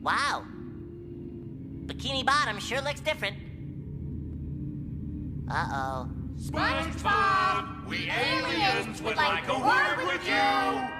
Wow. Bikini Bottom sure looks different. Uh-oh. SpongeBob, we aliens would like a word with you.